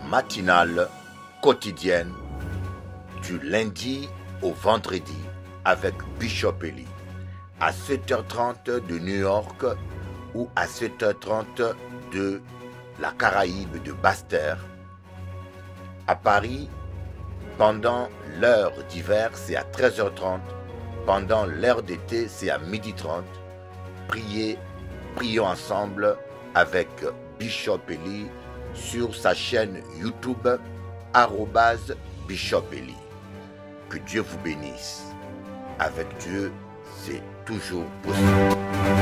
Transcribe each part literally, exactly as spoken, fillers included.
matinale quotidienne du lundi au vendredi avec Bishop Eli à sept heures trente de New York ou à sept heures trente de la Caraïbe de Basse-Terre. À Paris, pendant l'heure d'hiver, c'est à treize heures trente. Pendant l'heure d'été, c'est à midi trente. Priez, prions ensemble avec Bishop Eli sur sa chaîne YouTube arobase Bishop Eli. Que Dieu vous bénisse. Avec Dieu, c'est toujours possible.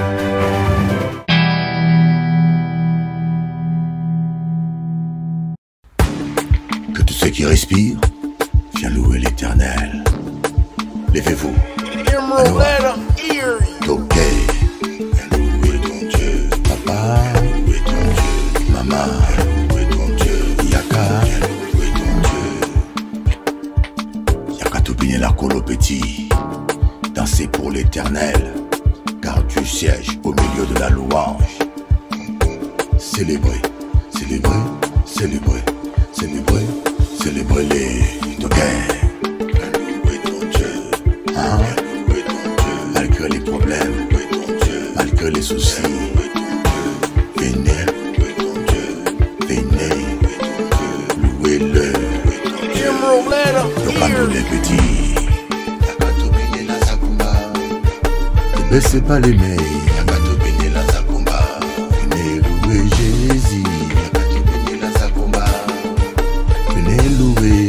Que tous ceux qui respirent, viens louer l'Éternel. Levez-vous. Ok. Viens louer ton Dieu. Papa, viens louer ton Dieu. Maman, viens louer ton Dieu. Yaka, viens louer ton Dieu. Yaka Topine la colo petit. Dansez pour l'Éternel, car Dieu siège au milieu de la louange. Célébrez, célébrez, célébrez, célébrez, célébrez les toquets. Hein? Malgré les problèmes, malgré les soucis, venez, venez, louez-le. Tocando les petits, ne baissez pas les mains. Venez louer Jésus, venez louer.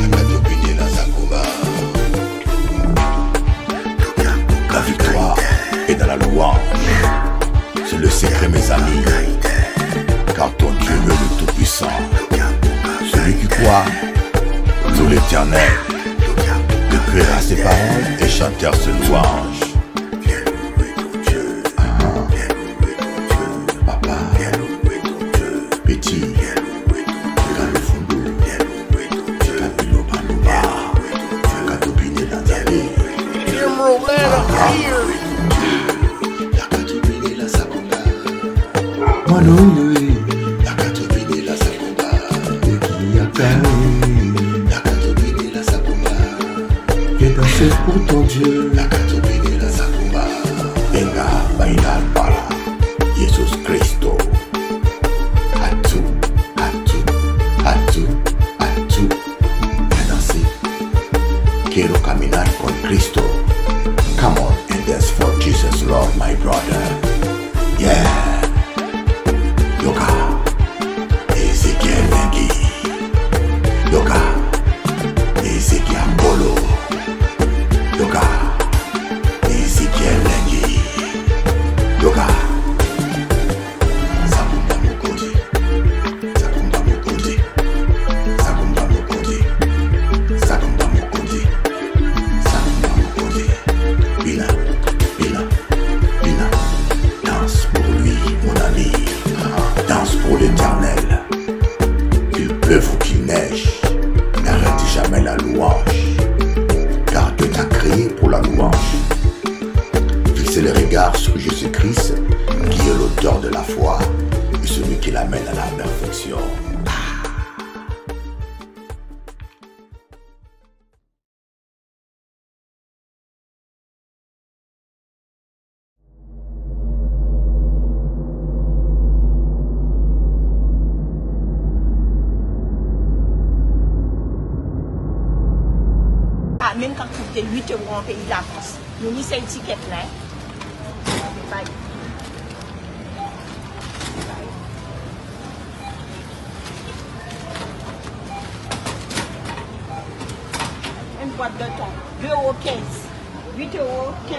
La victoire est dans la louange. C'est le secret, mes amis, car ton Dieu est le Tout-Puissant. Celui qui croit sur l'Éternel écrira ses paroles et chantera ses louanges. Papa, petit, Manoui, Yakatobine la Sakomba, Yakatobine la Sakomba, viens danser pour ton Dieu, Yakatobine la Sakomba, venga bailar para Jesus Cristo, atu, atu, atu, atu, viens danser, quiero caminar con Cristo, come on and dance for Jesus Lord my brother, yeah. Yoka, Ezekiel Lengi. Yoka, Ezekiel Bolo. Yoka, Ezekiel Lengi. Yoka, Sakumba Mokodi. Sakumba Mokodi. Sakumba Mokodi. Sakumba Mokodi. Sakumba Mokodi. Bina, Bina, Bina. Danse pour lui, mon ami. Danse pour l'Éternel. Qu'il pleuve ou qu'il neige, n'arrête jamais la louange, car Dieu t'a créé pour la louange. Fixez les regards sur Jésus-Christ, qui est l'auteur de la foi et celui qui l'amène à la perfection. Même quand tu coûte huit euros en pays de la France. Nous avons cette étiquette-là. Une boîte de thon, deux euros quinze. huit euros quinze.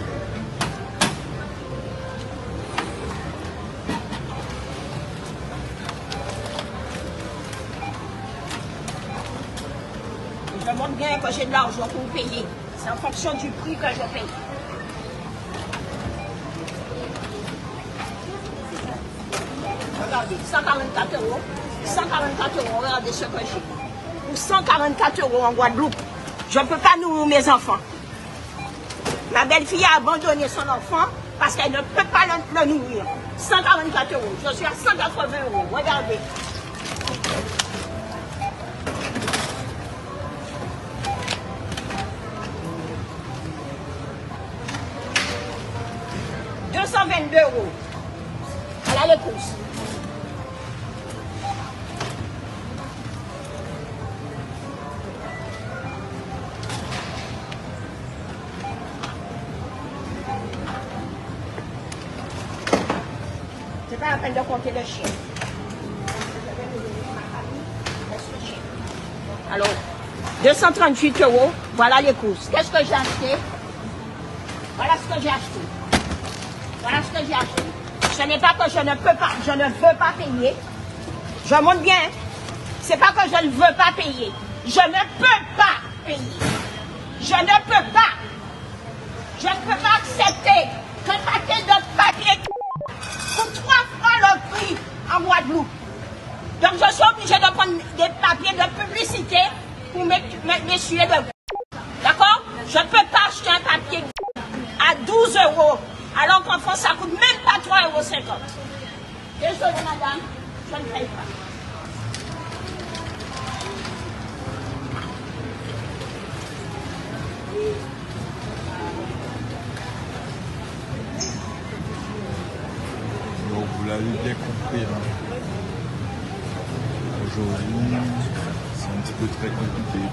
Je montre bien que j'ai de l'argent pour payer. C'est en fonction du prix que je paye. Regardez, cent quarante-quatre euros. cent quarante-quatre euros, regardez ce que j'ai. Pour cent quarante-quatre euros en Guadeloupe, je ne peux pas nourrir mes enfants. Ma belle-fille a abandonné son enfant parce qu'elle ne peut pas le, le nourrir. cent quarante-quatre euros. Je suis à cent quatre-vingts euros. Regardez. vingt-deux euros. Voilà les courses. C'est pas la peine de compter le chien. Alors, deux cent trente-huit euros, voilà les courses. Qu'est-ce que j'ai acheté? Voilà ce que j'ai acheté. Voilà ce que j'ai acheté. Ce n'est pas que je ne peux pas, je ne veux pas payer. Je monte bien. C'est pas que je ne veux pas payer. Je ne peux pas payer. Je ne peux pas. Je ne peux pas accepter qu'un paquet de papier pour trois francs le prix en Guadeloupe. Donc je suis obligé de prendre des papiers de publicité pour m'essuyer de... D'accord? Je ne peux pas acheter un papier à douze euros, alors qu'en France ça coûte même pas trois euros cinquante. Désolé madame, je ne paye pas. Donc vous l'avez bien compris. Hein. Aujourd'hui, c'est un petit peu très compliqué.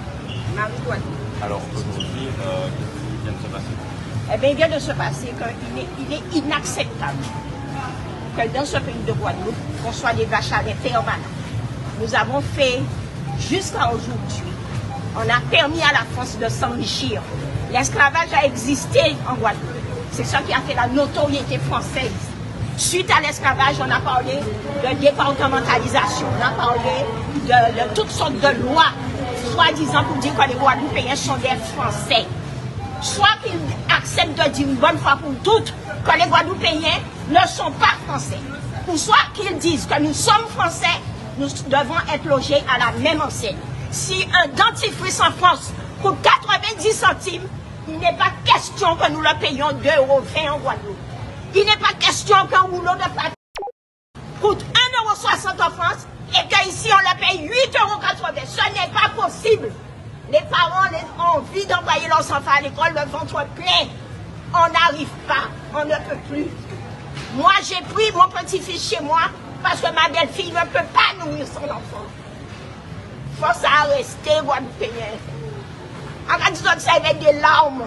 Alors aujourd'hui, euh, qu'est-ce qui vient de se passer? Eh bien, il vient de se passer qu'il est, il est inacceptable que dans ce pays de Guadeloupe, on soit des vaches à lait permanents. Nous avons fait, jusqu'à aujourd'hui, on a permis à la France de s'enrichir. L'esclavage a existé en Guadeloupe. C'est ça qui a fait la notoriété française. Suite à l'esclavage, on a parlé de départementalisation, on a parlé de, de toutes sortes de lois, soi-disant pour dire que les Guadeloupéens sont des Français. Soit qu'ils acceptent de dire une bonne fois pour toutes que les Guadeloupéens ne sont pas Français. Ou soit qu'ils disent que nous sommes Français, nous devons être logés à la même enseigne. Si un dentifrice en France coûte quatre-vingt-dix centimes, il n'est pas question que nous le payions deux euros vingt en Guadeloupe. Il n'est pas question qu'un rouleau de papier coûte un euro soixante en France et qu'ici on le paye huit euros quatre-vingts. Ce n'est pas possible. Les parents ont envie d'envoyer leurs enfants à l'école, le ventre plein. On n'arrive pas, on ne peut plus. Moi, j'ai pris mon petit-fils chez moi parce que ma belle-fille ne peut pas nourrir son enfant. Force à rester, Guadeloupéen. En cas de ça, avec des larmes.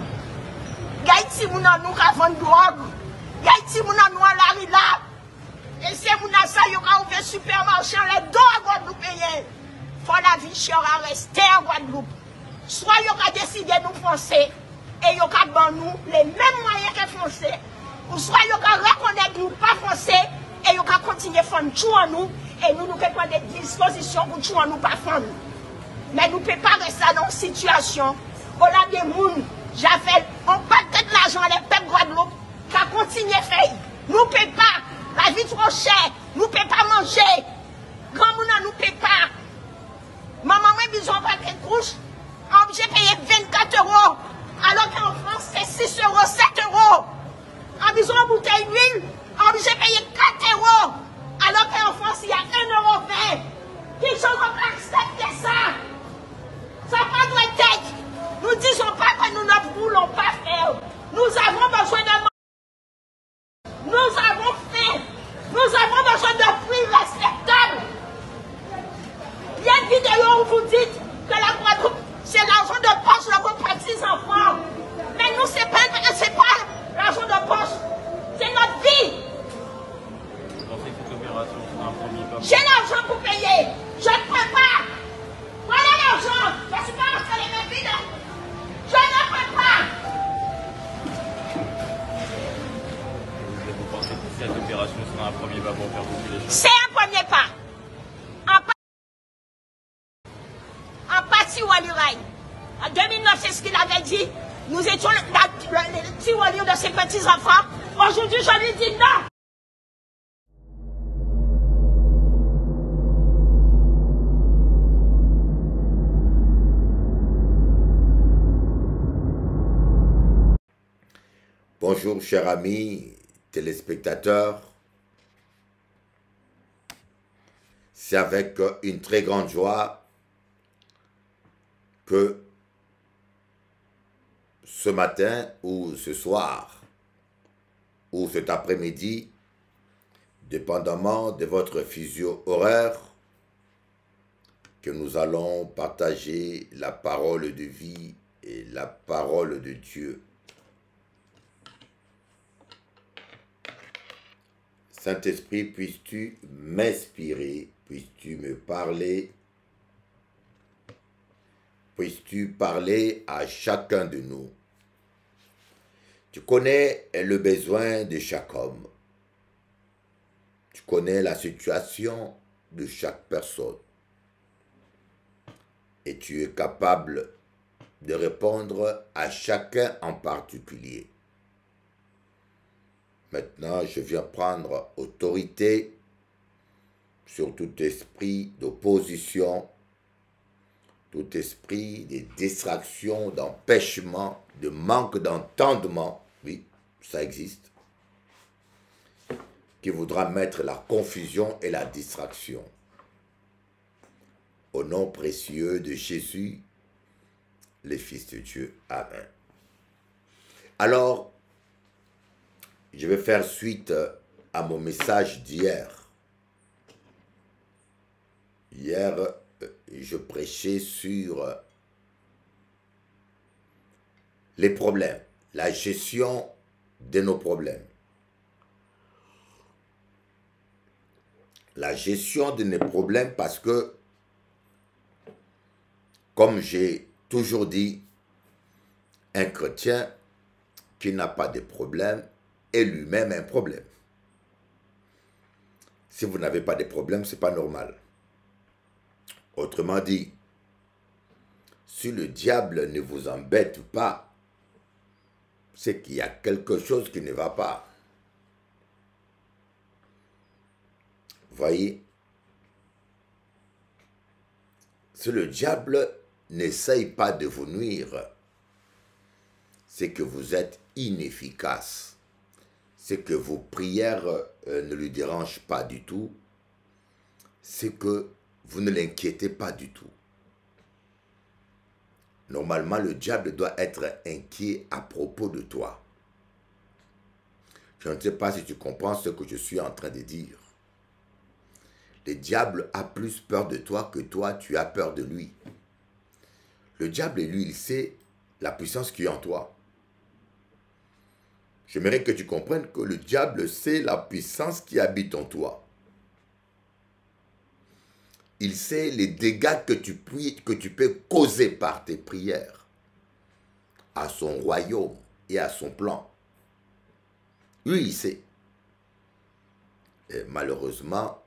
Gaïti, moun an nou ka vend drogue. Gaïti, moun an nou an la rila. Et c'est moun an sa yo ka ouvert supermarché en les deux à Guadeloupéen. Faut la vie chère à rester en Guadeloupe. Soit yo ka décidé nous Français et yo ka ban nous les mêmes moyens que Français. Ou soit yo ka reconnaître nous pas Français et yo ka continuer à faire tout en nous et nous nous prendre des dispositions pour tout en nous pas faire. Mais nous ne pouvons pas rester dans une situation où là des gens, j'appelle, on pas peut-être l'argent à les peuples Guadeloupe, qui continue à faire. Nous ne pouvons pas, la vie est trop chère, nous ne pouvons pas manger. Grand monde nous ne peut pas. Maman, moi, besoin pas de couche, on obligé de payer vingt-quatre euros, alors qu'en France, c'est six euros, sept euros. On besoin de bouteille d'huile, on obligé de payer quatre euros, alors qu'en France, il y a un euro vingt. Qui sont pas accepter ça? Ça n'a pas de tête. Nous ne disons pas que nous ne voulons pas faire. Nous avons besoin de manger. Nous avons faim. Nous avons besoin de prix respectables. Il y a une vidéo où vous dites que la Guadeloupe, c'est l'argent de poche de vos petits enfants. Mais nous, ce n'est pas, pas l'argent de poche. C'est notre vie. J'ai l'argent pour payer. Je ne peux pas. Voilà l'argent. Je ne suis pas entre les mains vides. Je ne peux pas. Vous pensez que cette opération sera un premier pas pour faire bouger les choses? C'est un premier pas. En, pa... en partie Walirai. En deux mille neuf, c'est ce qu'il avait dit. Nous étions le, la, le, le petit Wali de ses petits-enfants. Aujourd'hui, je lui dis non. Bonjour chers amis téléspectateurs, c'est avec une très grande joie que ce matin ou ce soir, ou cet après-midi, dépendamment de votre physio horaire, que nous allons partager la parole de vie et la parole de Dieu. Saint-Esprit, puisses-tu m'inspirer, puisses-tu me parler, puisses-tu parler à chacun de nous. Tu connais le besoin de chaque homme. Tu connais la situation de chaque personne. Et tu es capable de répondre à chacun en particulier. Maintenant, je viens prendre autorité sur tout esprit d'opposition, tout esprit de distraction, d'empêchement, de manque d'entendement, oui, ça existe, qui voudra mettre la confusion et la distraction. Au nom précieux de Jésus, le Fils de Dieu. Amen. Alors, je vais faire suite à mon message d'hier. Hier, je prêchais sur les problèmes, la gestion de nos problèmes. La gestion de nos problèmes parce que, comme j'ai toujours dit, un chrétien qui n'a pas de problème est lui-même un problème. Si vous n'avez pas de problème, ce n'est pas normal. Autrement dit, si le diable ne vous embête pas, c'est qu'il y a quelque chose qui ne va pas. Voyez, si le diable n'essaye pas de vous nuire, c'est que vous êtes inefficace. C'est que vos prières euh, ne lui dérangent pas du tout. C'est que vous ne l'inquiétez pas du tout. Normalement, le diable doit être inquiet à propos de toi. Je ne sais pas si tu comprends ce que je suis en train de dire. Le diable a plus peur de toi que toi, tu as peur de lui. Le diable, lui, il sait la puissance qui est en toi. J'aimerais que tu comprennes que le diable sait la puissance qui habite en toi. Il sait les dégâts que tu, que tu peux causer par tes prières à son royaume et à son plan. Lui, il sait. Et malheureusement,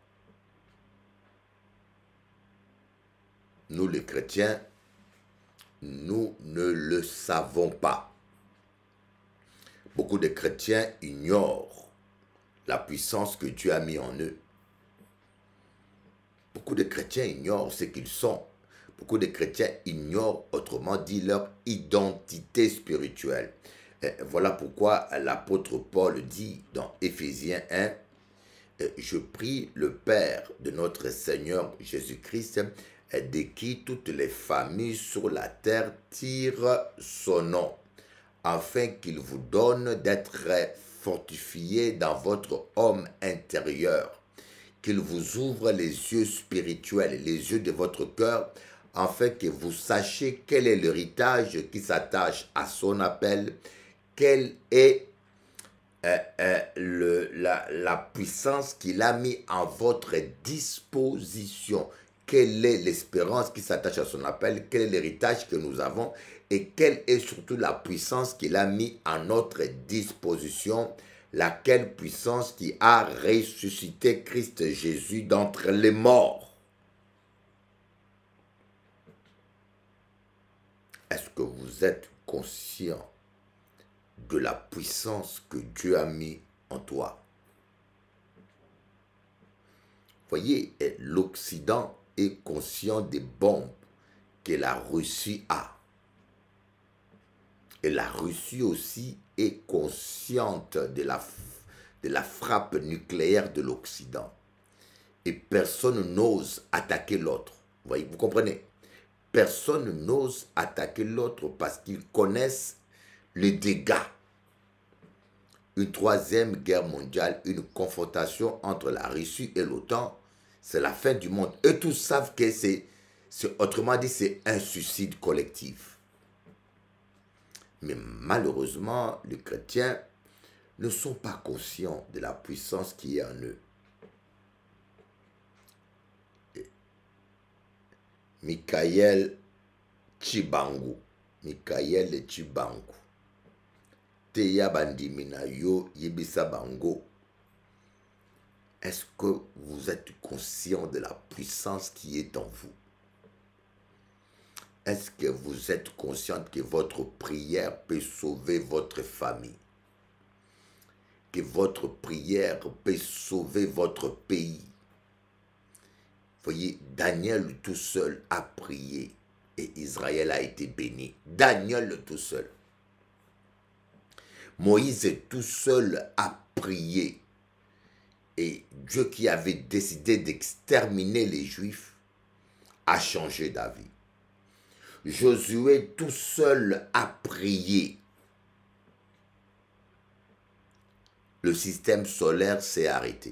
nous les chrétiens, nous ne le savons pas. Beaucoup de chrétiens ignorent la puissance que Dieu a mis en eux. Beaucoup de chrétiens ignorent ce qu'ils sont. Beaucoup de chrétiens ignorent, autrement dit, leur identité spirituelle. Et voilà pourquoi l'apôtre Paul dit dans Éphésiens un, « Je prie le Père de notre Seigneur Jésus-Christ, de qui toutes les familles sur la terre tirent son nom, afin qu'il vous donne d'être fortifié dans votre homme intérieur, qu'il vous ouvre les yeux spirituels, les yeux de votre cœur, afin que vous sachiez quel est l'héritage qui s'attache à son appel, quelle est euh, euh, le, la, la puissance qu'il a mis en votre disposition, quelle est l'espérance qui s'attache à son appel, quel est l'héritage que nous avons et quelle est surtout la puissance qu'il a mis à notre disposition, laquelle puissance qui a ressuscité Christ Jésus d'entre les morts. Est-ce que vous êtes conscient de la puissance que Dieu a mis en toi? Voyez, l'Occident est conscient des bombes que la Russie a. Et la Russie aussi est consciente de la, de la frappe nucléaire de l'Occident. Et personne n'ose attaquer l'autre. Vous voyez, vous comprenez? Personne n'ose attaquer l'autre parce qu'ils connaissent les dégâts une troisième guerre mondiale, une confrontation entre la Russie et l'OTAN. C'est la fin du monde. Eux tous savent que c'est, autrement dit, c'est un suicide collectif. Mais malheureusement, les chrétiens ne sont pas conscients de la puissance qui est en eux. Michael Chibangu, Michael Chibangu, Teya Bandimina Yo Yibisa Bango. Est-ce que vous êtes conscient de la puissance qui est en vous? Est-ce que vous êtes conscient que votre prière peut sauver votre famille? Que votre prière peut sauver votre pays? Voyez, Daniel tout seul a prié et Israël a été béni. Daniel tout seul. Moïse tout seul a prié et Dieu qui avait décidé d'exterminer les Juifs a changé d'avis. Josué tout seul a prié. Le système solaire s'est arrêté.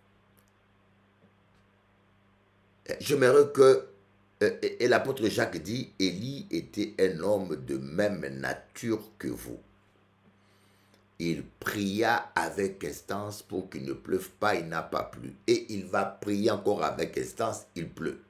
J'aimerais que, euh, et l'apôtre Jacques dit, Élie était un homme de même nature que vous. Il pria avec instance pour qu'il ne pleuve pas, il n'a pas plu. Et il va prier encore avec instance, il pleut.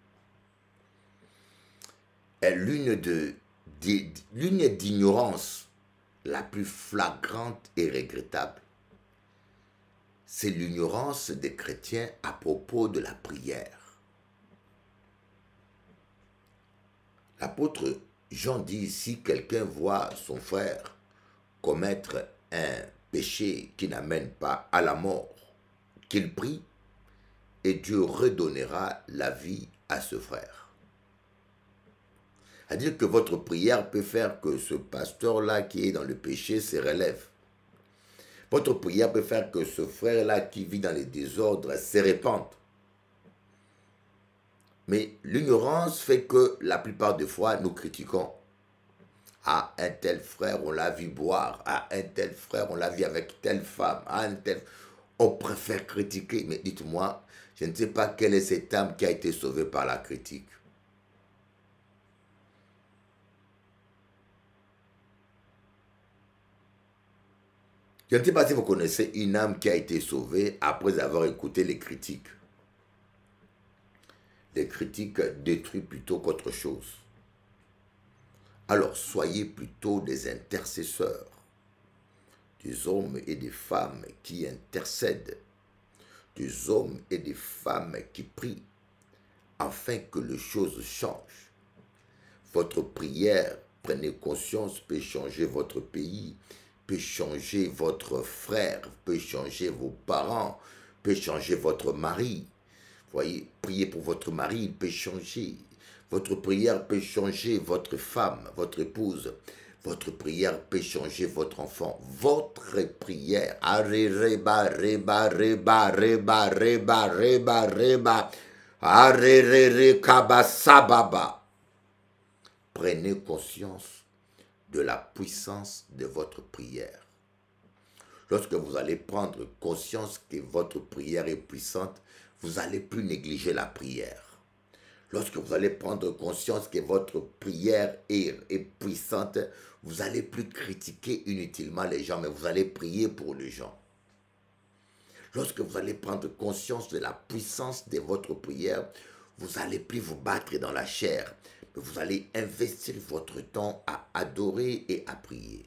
L'une de, de, l'une d'ignorance la plus flagrante et regrettable, c'est l'ignorance des chrétiens à propos de la prière. L'apôtre Jean dit, si quelqu'un voit son frère commettre un péché qui n'amène pas à la mort, qu'il prie et Dieu redonnera la vie à ce frère. C'est-à-dire que votre prière peut faire que ce pasteur-là qui est dans le péché se relève. Votre prière peut faire que ce frère-là qui vit dans les désordres se répande. Mais l'ignorance fait que la plupart des fois, nous critiquons. Ah, un tel frère, on l'a vu boire. Ah, un tel frère, on l'a vu avec telle femme. Ah, un tel... On préfère critiquer. Mais dites-moi, je ne sais pas quelle est cette âme qui a été sauvée par la critique. Je ne sais pas si vous connaissez une âme qui a été sauvée après avoir écouté les critiques. Les critiques détruisent plutôt qu'autre chose. Alors soyez plutôt des intercesseurs, des hommes et des femmes qui intercèdent, des hommes et des femmes qui prient, afin que les choses changent. Votre prière, prenez conscience, peut changer votre pays, peut changer votre frère, peut changer vos parents, peut changer votre mari. Voyez, priez pour votre mari, il peut changer. Votre prière peut changer votre femme, votre épouse. Votre prière peut changer votre enfant. Votre prière. Arreba, reba, reba, reba, reba, reba, reba. Arrere, kabasababa. Prenez conscience de la puissance de votre prière. Lorsque vous allez prendre conscience que votre prière est puissante, vous n'allez plus négliger la prière. Lorsque vous allez prendre conscience que votre prière est, est puissante, vous n'allez plus critiquer inutilement les gens, mais vous allez prier pour les gens. Lorsque vous allez prendre conscience de la puissance de votre prière, vous n'allez plus vous battre dans la chair, mais vous allez investir votre temps à adorer et à prier.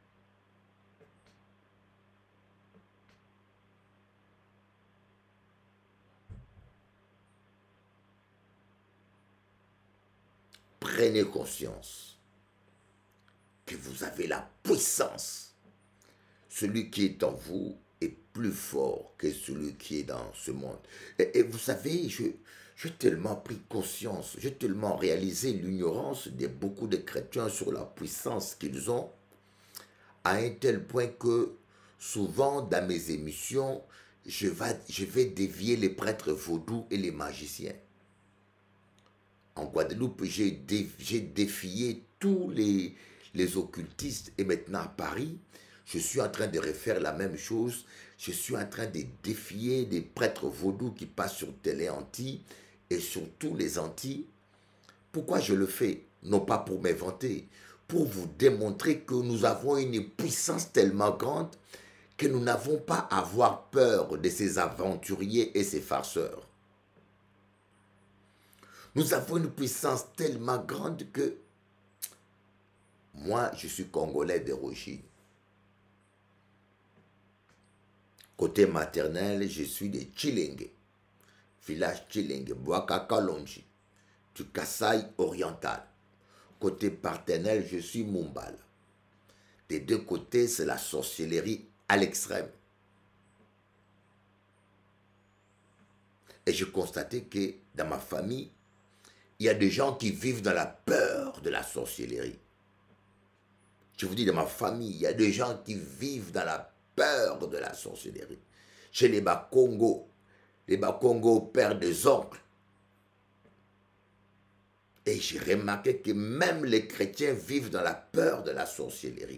Prenez conscience que vous avez la puissance. Celui qui est en vous est plus fort que celui qui est dans ce monde. Et, et vous savez, je, j'ai tellement pris conscience, j'ai tellement réalisé l'ignorance de beaucoup de chrétiens sur la puissance qu'ils ont, à un tel point que souvent dans mes émissions, je vais, je vais dévier les prêtres vaudous et les magiciens. En Guadeloupe, j'ai dé, défié tous les, les occultistes et maintenant à Paris, Je suis en train de refaire la même chose. Je suis en train de défier des prêtres vaudous qui passent sur Télé Antilles et sur tous les Antilles. Pourquoi je le fais? Non pas pour m'inventer, pour vous démontrer que nous avons une puissance tellement grande que nous n'avons pas à avoir peur de ces aventuriers et ces farceurs. Nous avons une puissance tellement grande que moi, je suis Congolais d'origine. Côté maternel, je suis de Tshilenge, village Tshilenge, Bouakakalonji, du Kasaï oriental. Côté paternel, je suis Mumbala. Des deux côtés, c'est la sorcellerie à l'extrême. Et j'ai constaté que dans ma famille, il y a des gens qui vivent dans la peur de la sorcellerie. Je vous dis, dans ma famille, il y a des gens qui vivent dans la peur de la sorcellerie. Chez les Bakongo, les Bakongo perdent des oncles. Et j'ai remarqué que même les chrétiens vivent dans la peur de la sorcellerie.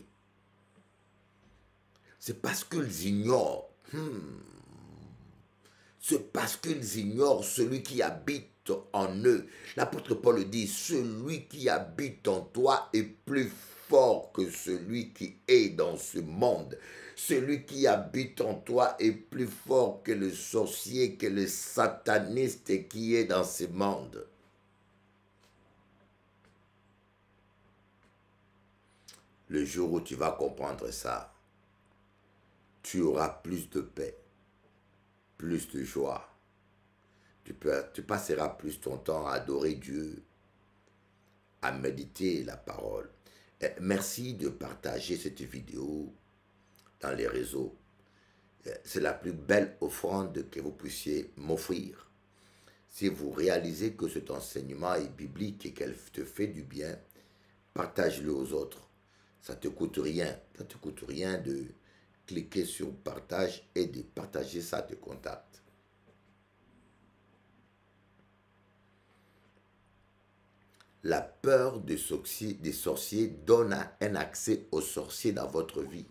C'est parce qu'ils ignorent. Hmm, c'est parce qu'ils ignorent celui qui habite en eux. L'apôtre Paul dit, celui qui habite en toi est plus fort que celui qui est dans ce monde. Celui qui habite en toi est plus fort que le sorcier, que le sataniste qui est dans ce monde. Le jour où tu vas comprendre ça, tu auras plus de paix, plus de joie. Tu, peux, tu passeras plus ton temps à adorer Dieu, à méditer la parole. Et merci de partager cette vidéo dans les réseaux. C'est la plus belle offrande que vous puissiez m'offrir. Si vous réalisez que cet enseignement est biblique et qu'elle te fait du bien, partage-le aux autres. Ça ne te coûte rien. Ça ne te coûte rien de cliquer sur partage et de partager ça à tes contacts. La peur des sorciers, des sorciers donne un accès aux sorciers dans votre vie.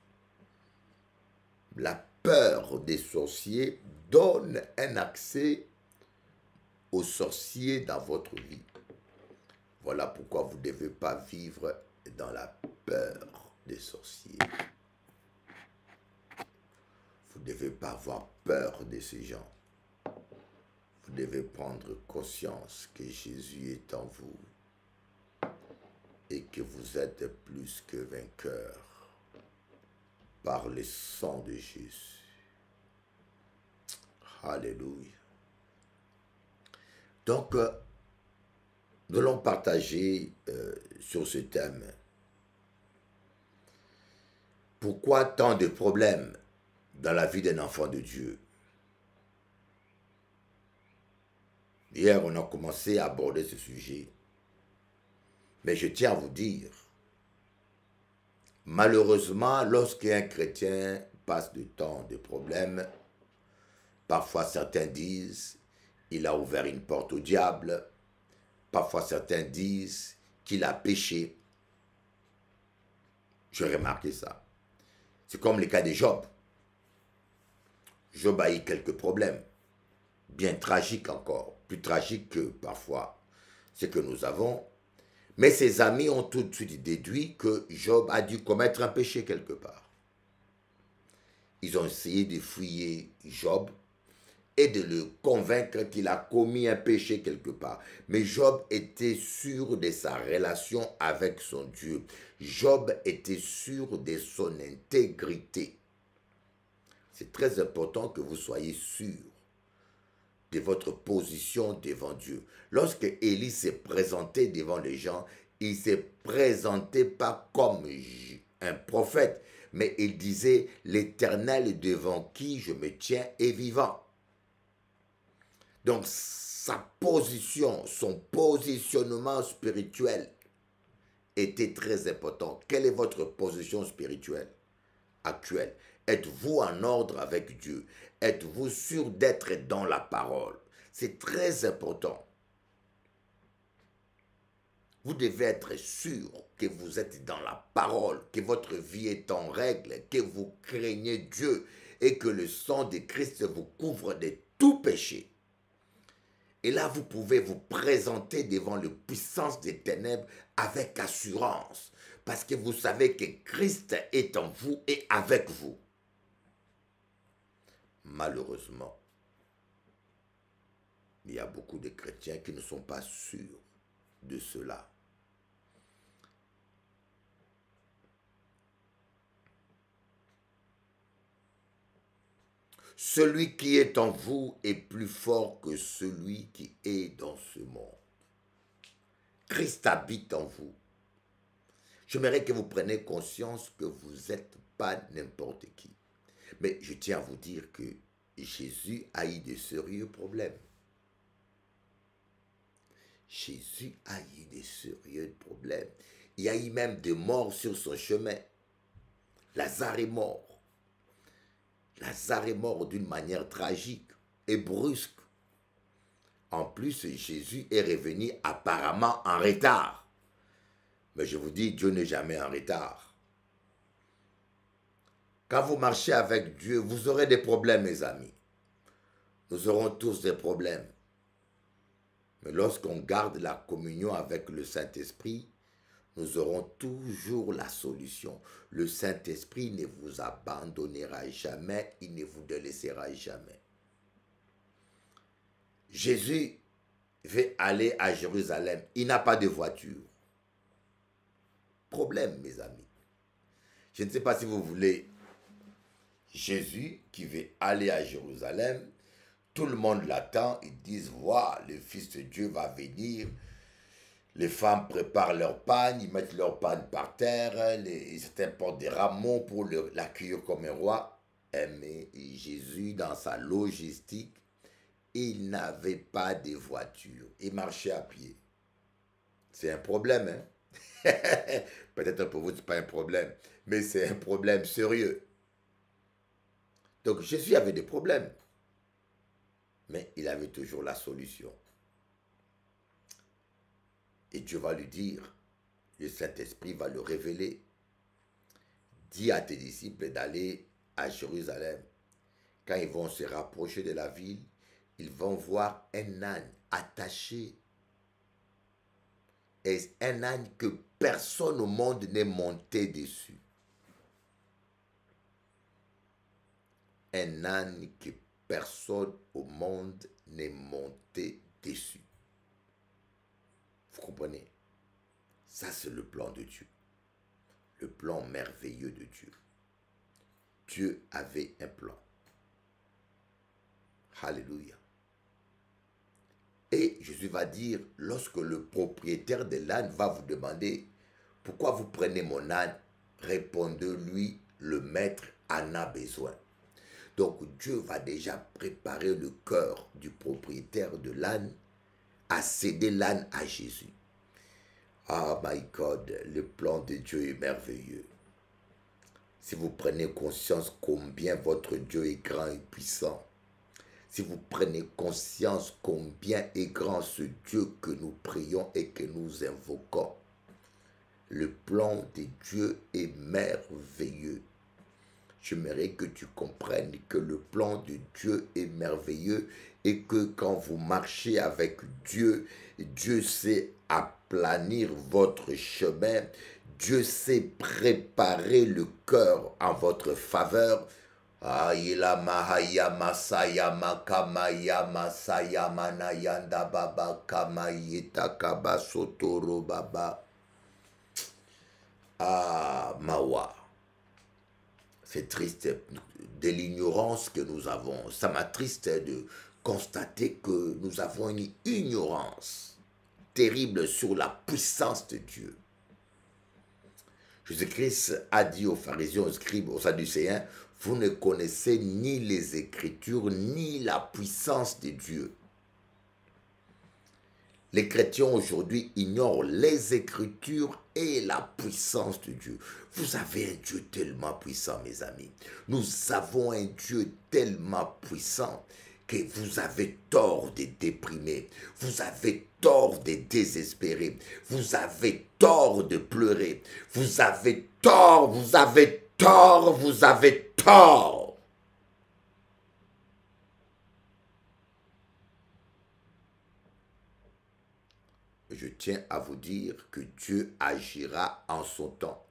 La peur des sorciers donne un accès aux sorciers dans votre vie. Voilà pourquoi vous ne devez pas vivre dans la peur des sorciers. Vous ne devez pas avoir peur de ces gens. Vous devez prendre conscience que Jésus est en vous et que vous êtes plus que vainqueur par le sang de Jésus. Alléluia. Donc, euh, nous allons partager euh, sur ce thème. Pourquoi tant de problèmes dans la vie d'un enfant de Dieu? Hier, on a commencé à aborder ce sujet. Mais je tiens à vous dire, malheureusement, lorsqu'un chrétien passe du temps de problèmes, parfois certains disent il a ouvert une porte au diable, parfois certains disent qu'il a péché. J'ai remarqué ça. C'est comme le cas de Job. Job a eu quelques problèmes, bien tragiques encore, plus tragiques que parfois ce que nous avons. Mais ses amis ont tout de suite déduit que Job a dû commettre un péché quelque part. Ils ont essayé de fouiller Job et de le convaincre qu'il a commis un péché quelque part. Mais Job était sûr de sa relation avec son Dieu. Job était sûr de son intégrité. C'est très important que vous soyez sûr de votre position devant Dieu. Lorsque Élie s'est présenté devant les gens, il ne s'est présenté pas comme un prophète, mais il disait « l'Éternel devant qui je me tiens est vivant ». Donc sa position, son positionnement spirituel était très important. Quelle est votre position spirituelle actuelle? Êtes-vous en ordre avec Dieu? Êtes-vous sûr d'être dans la parole? C'est très important. Vous devez être sûr que vous êtes dans la parole, que votre vie est en règle, que vous craignez Dieu et que le sang de Christ vous couvre de tout péché. Et là, vous pouvez vous présenter devant la puissance des ténèbres avec assurance, parce que vous savez que Christ est en vous et avec vous. Malheureusement, il y a beaucoup de chrétiens qui ne sont pas sûrs de cela. Celui qui est en vous est plus fort que celui qui est dans ce monde. Christ habite en vous. J'aimerais que vous preniez conscience que vous n'êtes pas n'importe qui. Mais je tiens à vous dire que Jésus a eu de sérieux problèmes. Jésus a eu de sérieux problèmes. Il y a eu même des morts sur son chemin. Lazare est mort. Lazare est mort d'une manière tragique et brusque. En plus, Jésus est revenu apparemment en retard. Mais je vous dis, Dieu n'est jamais en retard. Quand vous marchez avec Dieu, vous aurez des problèmes, mes amis. Nous aurons tous des problèmes. Mais lorsqu'on garde la communion avec le Saint-Esprit, nous aurons toujours la solution. Le Saint-Esprit ne vous abandonnera jamais, il ne vous délaissera jamais. Jésus veut aller à Jérusalem, il n'a pas de voiture. Problème, mes amis. Je ne sais pas si vous voulez Jésus qui veut aller à Jérusalem, tout le monde l'attend, ils disent, voilà, le Fils de Dieu va venir. Les femmes préparent leur panne, ils mettent leur panne par terre, les, ils importent des rameaux pour l'accueillir comme un roi. Mais Jésus, dans sa logistique, il n'avait pas de voiture. Il marchait à pied. C'est un problème, hein? Peut-être pour vous, ce n'est pas un problème, mais c'est un problème sérieux. Donc Jésus avait des problèmes, mais il avait toujours la solution. Et Dieu va lui dire, le Saint-Esprit va le révéler. Dis à tes disciples d'aller à Jérusalem. Quand ils vont se rapprocher de la ville, ils vont voir un âne attaché. Et un âne que personne au monde n'est monté dessus. Un âne que personne au monde n'est monté dessus. Vous comprenez? Ça, c'est le plan de Dieu. Le plan merveilleux de Dieu. Dieu avait un plan. Alléluia. Et Jésus va dire, lorsque le propriétaire de l'âne va vous demander, pourquoi vous prenez mon âne? Répondez-lui, le maître en a besoin. Donc Dieu va déjà préparer le cœur du propriétaire de l'âne à céder l'âne à Jésus. Ah, my God, le plan de Dieu est merveilleux. Si vous prenez conscience combien votre Dieu est grand et puissant, si vous prenez conscience combien est grand ce Dieu que nous prions et que nous invoquons, le plan de Dieu est merveilleux. J'aimerais que tu comprennes que le plan de Dieu est merveilleux et que quand vous marchez avec Dieu, Dieu sait aplanir votre chemin, Dieu sait préparer le cœur en votre faveur. Aïla mahaya masaya makamaya masaya manayanda baba kamayita kabasotoro baba. Ah, mawa. C'est triste de l'ignorance que nous avons. Ça m'attriste de constater que nous avons une ignorance terrible sur la puissance de Dieu. Jésus-Christ a dit aux pharisiens, aux scribes, aux sadducéens, vous ne connaissez ni les Écritures, ni la puissance de Dieu. Les chrétiens aujourd'hui ignorent les Écritures et la puissance de Dieu. Vous avez un Dieu tellement puissant, mes amis. Nous avons un Dieu tellement puissant que vous avez tort de déprimer, vous avez tort de désespérer, vous avez tort de pleurer, vous avez tort, vous avez tort, vous avez tort. Je tiens à vous dire que Dieu agira en son temps.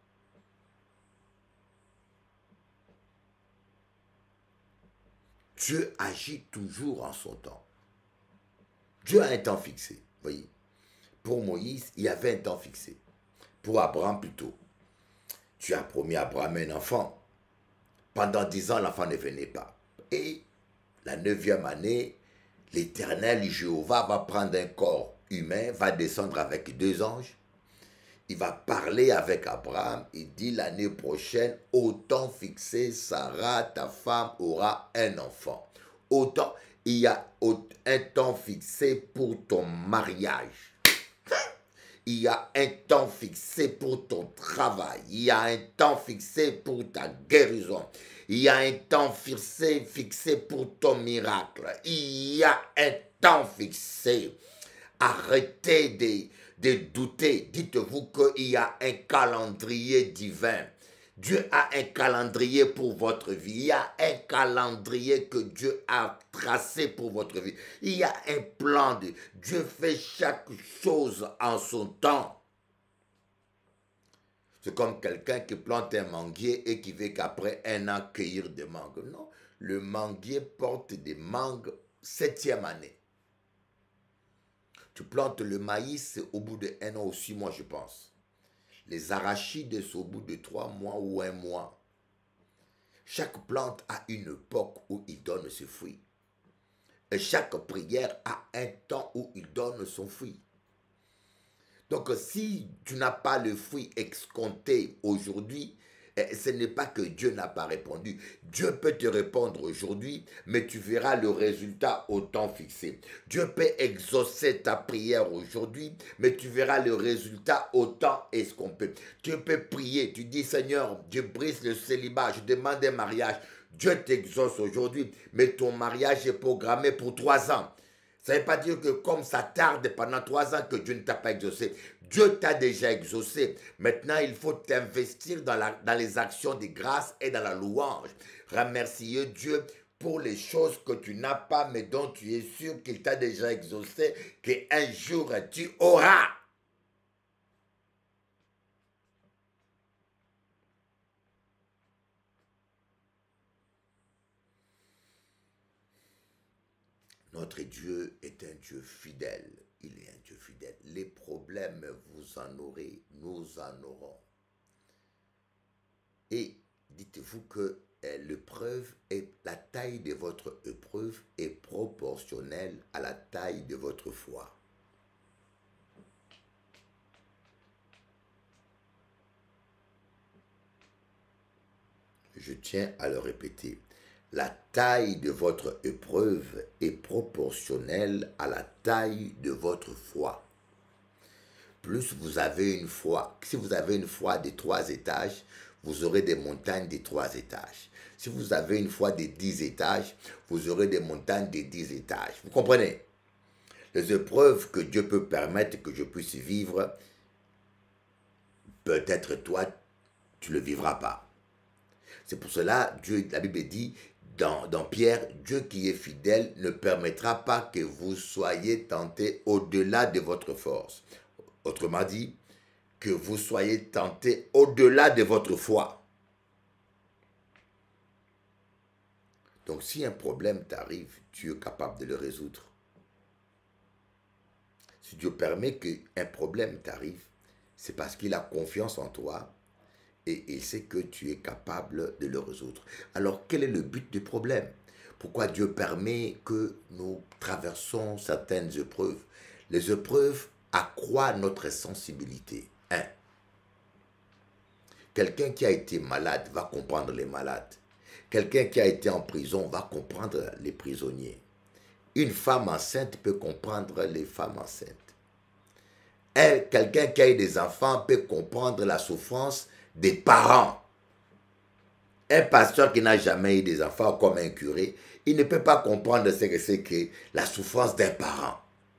Dieu agit toujours en son temps. Dieu a un temps fixé, voyez. Pour Moïse, il y avait un temps fixé. Pour Abraham plutôt. Tu as promis à Abraham un enfant. Pendant dix ans, l'enfant ne venait pas. Et la neuvième année, l'Éternel Jéhovah va prendre un corps humain, va descendre avec deux anges. Il va parler avec Abraham. Il dit l'année prochaine, au temps fixé, Sarah, ta femme, aura un enfant. Autant, il y a un temps fixé pour ton mariage. Il y a un temps fixé pour ton travail. Il y a un temps fixé pour ta guérison. Il y a un temps fixé, fixé pour ton miracle. Il y a un temps fixé. Arrêtez de, de douter. Dites-vous qu'il y a un calendrier divin. Dieu a un calendrier pour votre vie. Il y a un calendrier que Dieu a tracé pour votre vie. Il y a un plan de Dieu fait chaque chose en son temps. C'est comme quelqu'un qui plante un manguier et qui veut qu'après un an cueillir des mangues. Non, le manguier porte des mangues septième année. Tu plantes le maïs au bout d'un an ou six mois, je pense. Les arachides, c'est au bout de trois mois ou un mois. Chaque plante a une époque où il donne ses fruits. Et chaque prière a un temps où il donne son fruit. Donc, si tu n'as pas le fruit escompté aujourd'hui, ce n'est pas que Dieu n'a pas répondu. Dieu peut te répondre aujourd'hui, mais tu verras le résultat au temps fixé. Dieu peut exaucer ta prière aujourd'hui, mais tu verras le résultat au temps escompté. Tu peux prier, tu dis Seigneur, Dieu brise le célibat, je demande un mariage. Dieu t'exauce aujourd'hui, mais ton mariage est programmé pour trois ans. Ça ne veut pas dire que comme ça tarde pendant trois ans que Dieu ne t'a pas exaucé. Dieu t'a déjà exaucé. Maintenant, il faut t'investir dans, la, dans les actions de grâce et dans la louange. Remercier Dieu pour les choses que tu n'as pas, mais dont tu es sûr qu'il t'a déjà exaucé, qu'un jour tu auras. Notre Dieu est un Dieu fidèle. Il est un Dieu fidèle. Les problèmes, vous en aurez, nous en aurons. Et dites-vous que l'épreuve est, la taille de votre épreuve est proportionnelle à la taille de votre foi. Je tiens à le répéter. La taille de votre épreuve est proportionnelle à la taille de votre foi. Plus vous avez une foi, si vous avez une foi de trois étages, vous aurez des montagnes de trois étages. Si vous avez une foi de dix étages, vous aurez des montagnes de dix étages. Vous comprenez? Les épreuves que Dieu peut permettre que je puisse vivre, peut-être toi, tu ne le vivras pas. C'est pour cela, Dieu, la Bible dit, Dans, dans Pierre, Dieu qui est fidèle ne permettra pas que vous soyez tentés au-delà de votre force. Autrement dit, que vous soyez tentés au-delà de votre foi. Donc si un problème t'arrive, Dieu est capable de le résoudre. Si Dieu permet qu'un problème t'arrive, c'est parce qu'il a confiance en toi et il sait que tu es capable de le résoudre. Alors, quel est le but du problème? Pourquoi Dieu permet que nous traversons certaines épreuves? Les épreuves accroissent notre sensibilité. Un, quelqu'un qui a été malade va comprendre les malades. Quelqu'un qui a été en prison va comprendre les prisonniers. Une femme enceinte peut comprendre les femmes enceintes. Quelqu'un qui a eu des enfants peut comprendre la souffrance des parents. Un pasteur qui n'a jamais eu des enfants comme un curé, il ne peut pas comprendre ce que c'est que la souffrance d'un parent.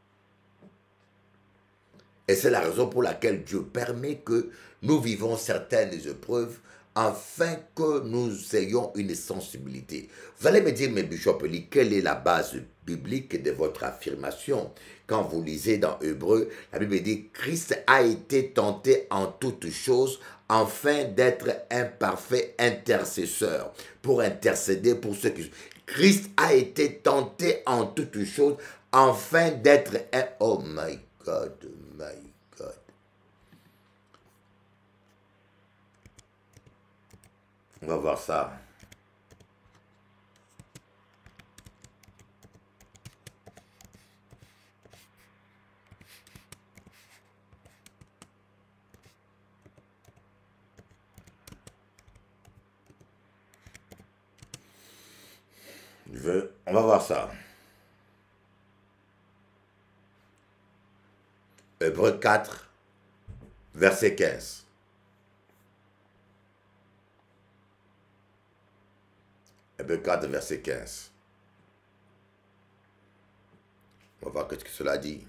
Et c'est la raison pour laquelle Dieu permet que nous vivons certaines épreuves afin que nous ayons une sensibilité. Vous allez me dire, mais Bishop Eli, quelle est la base biblique de votre affirmation? Quand vous lisez dans Hébreu, la Bible dit, Christ a été tenté en toutes choses afin d'être un parfait intercesseur, pour intercéder pour ceux qui... Christ a été tenté en toutes choses afin d'être un... Oh my God, my God. On va voir ça. Je veux, on va voir ça. Hébreux quatre, verset quinze. Hébreux quatre, verset quinze. On va voir ce que cela dit.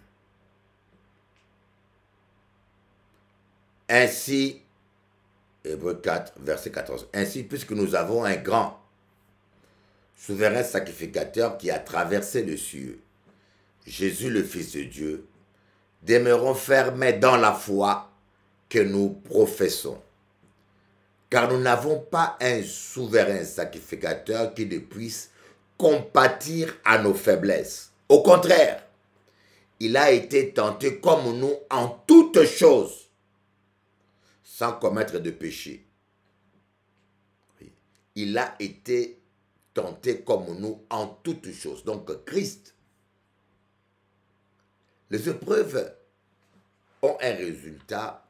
Ainsi, Hébreux quatre, verset quatorze. Ainsi, puisque nous avons un grand souverain sacrificateur qui a traversé le cieux, Jésus le Fils de Dieu, demeurons fermés dans la foi que nous professons. Car nous n'avons pas un souverain sacrificateur qui ne puisse compatir à nos faiblesses. Au contraire, il a été tenté comme nous en toutes choses, sans commettre de péché. Il a été tenté comme nous en toutes choses. Donc Christ, les épreuves ont un résultat,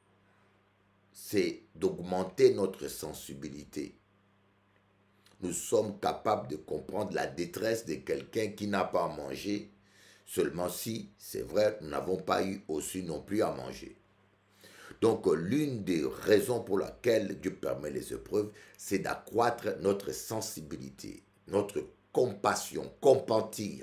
c'est d'augmenter notre sensibilité. Nous sommes capables de comprendre la détresse de quelqu'un qui n'a pas à manger, seulement si, c'est vrai, nous n'avons pas eu aussi non plus à manger. Donc, l'une des raisons pour laquelle Dieu permet les épreuves, c'est d'accroître notre sensibilité, notre compassion, compatir.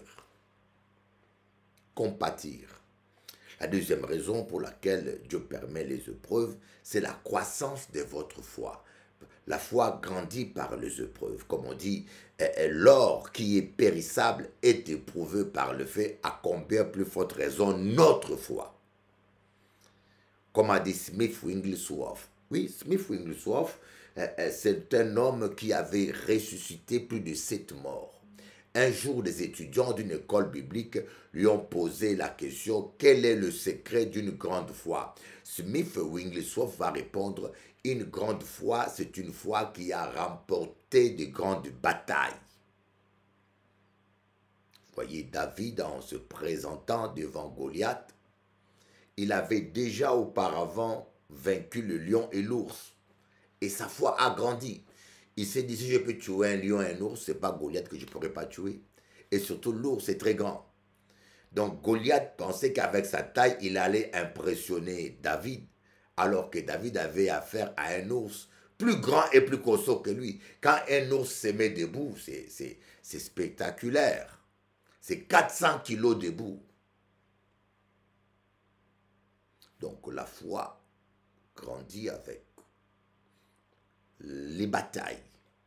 Compatir. La deuxième raison pour laquelle Dieu permet les épreuves, c'est la croissance de votre foi. La foi grandit par les épreuves. Comme on dit, l'or qui est périssable est éprouvé par le fait à combien plus forte raison notre foi. Comme a dit Smith Wigglesworth. Oui, Smith Wigglesworth, c'est un homme qui avait ressuscité plus de sept morts. Un jour, des étudiants d'une école biblique lui ont posé la question « Quel est le secret d'une grande foi ?» Smith Wigglesworth va répondre « Une grande foi, c'est une foi qui a remporté de grandes batailles. » Voyez, David, en se présentant devant Goliath, il avait déjà auparavant vaincu le lion et l'ours. Et sa foi a grandi. Il s'est dit, si je peux tuer un lion et un ours, ce n'est pas Goliath que je ne pourrais pas tuer. Et surtout, l'ours est très grand. Donc, Goliath pensait qu'avec sa taille, il allait impressionner David, alors que David avait affaire à un ours plus grand et plus costaud que lui. Quand un ours se met debout, c'est spectaculaire. C'est quatre cents kilos debout. Donc, la foi grandit avec les batailles.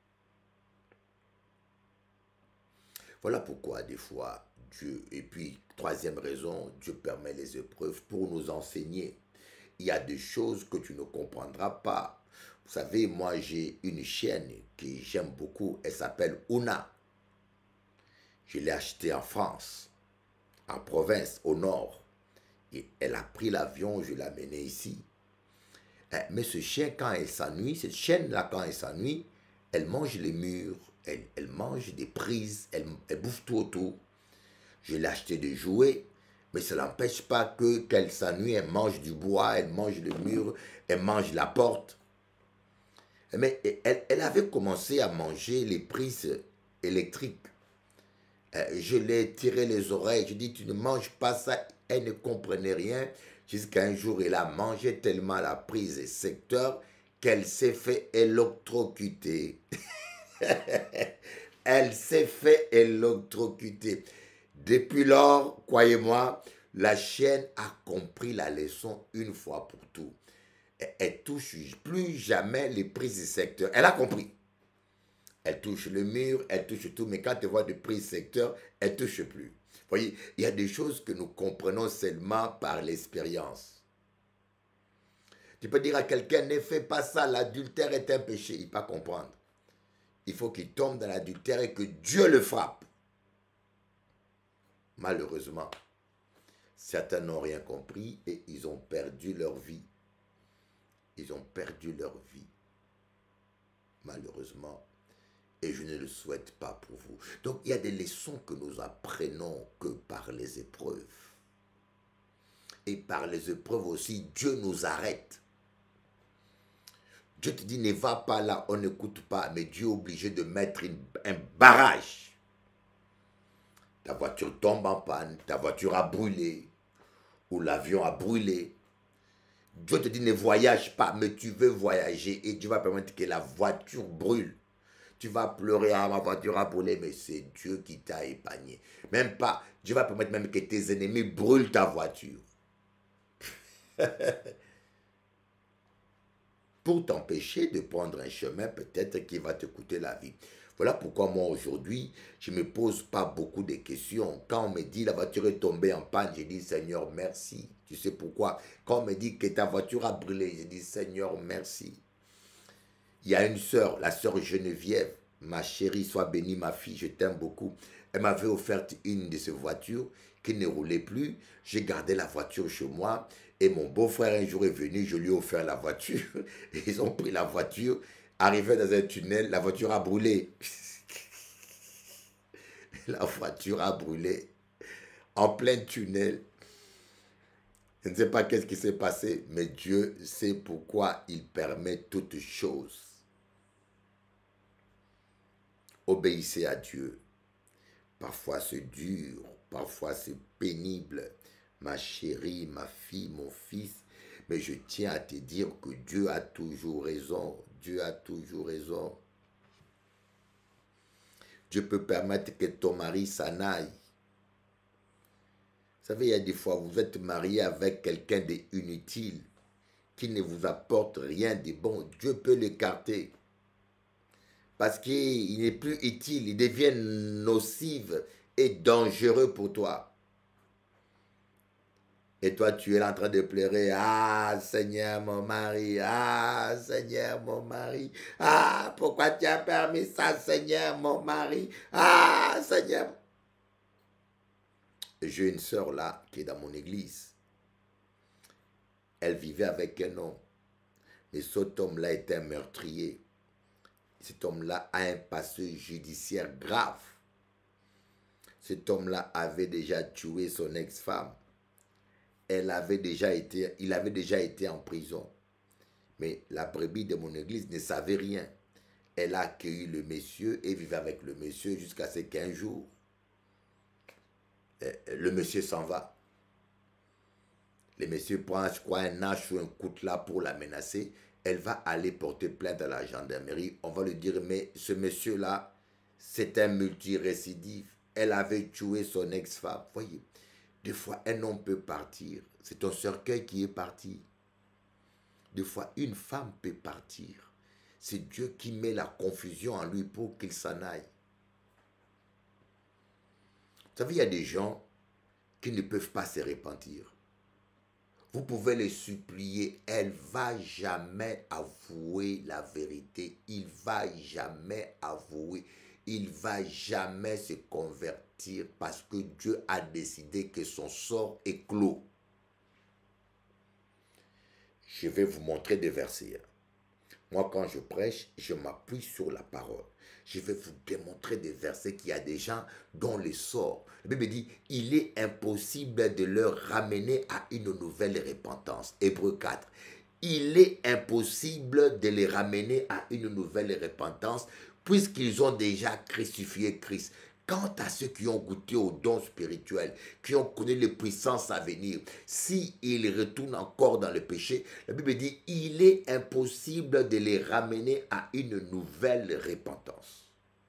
Voilà pourquoi des fois Dieu, et puis troisième raison, Dieu permet les épreuves pour nous enseigner. Il y a des choses que tu ne comprendras pas. Vous savez, moi j'ai une chienne que j'aime beaucoup, elle s'appelle Ouna. Je l'ai achetée en France, en province, au nord. Et elle a pris l'avion, je l'ai amenée ici. Mais ce chien, quand elle s'ennuie, cette chienne-là, quand elle s'ennuie, elle mange les murs, elle, elle mange des prises, elle, elle bouffe tout autour. Je l'ai acheté des jouets, mais ça n'empêche pas que qu'elle s'ennuie, elle mange du bois, elle mange le mur, elle mange la porte. Mais elle, elle avait commencé à manger les prises électriques. Je l'ai tiré les oreilles, je dis, tu ne manges pas ça. Elle ne comprenait rien jusqu'à un jour, elle a mangé tellement la prise et secteur qu'elle s'est fait électrocuter. Elle s'est fait électrocuter. Depuis lors, croyez-moi, la chienne a compris la leçon une fois pour tout. Elle touche plus jamais les prises secteur. Elle a compris. Elle touche le mur, elle touche tout, mais quand elle voit des prises secteur, elle ne touche plus. Vous voyez, il y a des choses que nous comprenons seulement par l'expérience. Tu peux dire à quelqu'un, ne fais pas ça, l'adultère est un péché. Il ne peut pas comprendre. Il faut qu'il tombe dans l'adultère et que Dieu le frappe. Malheureusement, certains n'ont rien compris et ils ont perdu leur vie. Ils ont perdu leur vie. Malheureusement. Et je ne le souhaite pas pour vous. Donc, il y a des leçons que nous apprenons que par les épreuves. Et par les épreuves aussi, Dieu nous arrête. Dieu te dit, ne va pas là, on n'écoute pas. Mais Dieu est obligé de mettre une, un barrage. Ta voiture tombe en panne, ta voiture a brûlé, ou l'avion a brûlé. Dieu te dit, ne voyage pas, mais tu veux voyager et Dieu va permettre que la voiture brûle. Tu vas pleurer, ah, ma voiture a brûlé, mais c'est Dieu qui t'a épargné. Même pas, Dieu va permettre même que tes ennemis brûlent ta voiture. Pour t'empêcher de prendre un chemin peut-être qui va te coûter la vie. Voilà pourquoi moi aujourd'hui, je ne me pose pas beaucoup de questions. Quand on me dit la voiture est tombée en panne, je dis Seigneur merci. Tu sais pourquoi? Quand on me dit que ta voiture a brûlé, je dis Seigneur merci. Il y a une sœur, la sœur Geneviève, ma chérie, sois bénie ma fille, je t'aime beaucoup. Elle m'avait offert une de ces voitures qui ne roulait plus. J'ai gardé la voiture chez moi et mon beau-frère un jour est venu, je lui ai offert la voiture. Et ils ont pris la voiture, arrivé dans un tunnel, la voiture a brûlé. La voiture a brûlé en plein tunnel. Je ne sais pas qu'est-ce qui s'est passé, mais Dieu sait pourquoi il permet toutes choses. Obéissez à Dieu. Parfois c'est dur, parfois c'est pénible. Ma chérie, ma fille, mon fils, mais je tiens à te dire que Dieu a toujours raison. Dieu a toujours raison. Dieu peut permettre que ton mari s'en aille. Vous savez, il y a des fois, vous êtes marié avec quelqu'un d'inutile, qui ne vous apporte rien de bon. Dieu peut l'écarter. Parce qu'il n'est plus utile, il devient nocif et dangereux pour toi. Et toi, tu es là en train de pleurer. Ah, Seigneur, mon mari. Ah, Seigneur, mon mari. Ah, pourquoi tu as permis ça, Seigneur, mon mari. Ah, Seigneur. J'ai une sœur là qui est dans mon église. Elle vivait avec un homme. Mais cet homme-là était un meurtrier. Cet homme-là a un passé judiciaire grave. Cet homme-là avait déjà tué son ex-femme. Elle avait déjà été, il avait déjà été en prison. Mais la brebis de mon église ne savait rien. Elle a accueilli le monsieur et vivait avec le monsieur jusqu'à ces quinze jours. Le monsieur s'en va. Le monsieur prend, je crois, un hache ou un coutelas pour la menacer. Elle va aller porter plainte à la gendarmerie. On va lui dire, mais ce monsieur-là, c'est un multirécidif. Elle avait tué son ex-femme. Voyez. Des fois, un homme peut partir. C'est ton cercueil qui est parti. Des fois, une femme peut partir. C'est Dieu qui met la confusion en lui pour qu'il s'en aille. Vous savez, il y a des gens qui ne peuvent pas se repentir. Vous pouvez les supplier. Elle ne va jamais avouer la vérité. Il ne va jamais avouer. Il ne va jamais se convertir parce que Dieu a décidé que son sort est clos. Je vais vous montrer des versets. Moi, quand je prêche, je m'appuie sur la parole. Je vais vous démontrer des versets qu'il y a des gens dont le sort. La Bible dit, il est impossible de leur ramener à une nouvelle repentance. Hébreux quatre. Il est impossible de les ramener à une nouvelle repentance puisqu'ils ont déjà crucifié Christ. quant à ceux qui ont goûté aux dons spirituels, qui ont connu les puissances à venir, s'ils retournent encore dans le péché, la Bible dit, il est impossible de les ramener à une nouvelle repentance.